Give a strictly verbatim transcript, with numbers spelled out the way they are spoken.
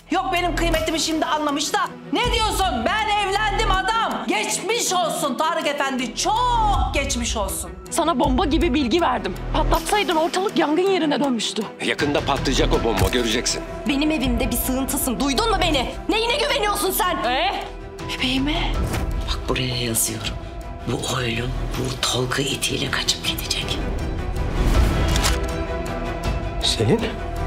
Yok benim kıymetimi şimdi anlamış da. Ne diyorsun? Ben evlendim adam. Geçmiş olsun Tarık Efendi. Çok geçmiş olsun. Sana bomba gibi bilgi verdim. Patlatsaydın ortalık yangın yerine dönmüştü. Yakında patlayacak o bomba, göreceksin. Benim evimde bir sığıntısın. Duydun mu beni? Neyine güveniyorsun sen? Ee? Bebeğime. Bak buraya yazıyorum. Bu oylum bu Tolga itiyle kaçıp gidecek. Selin?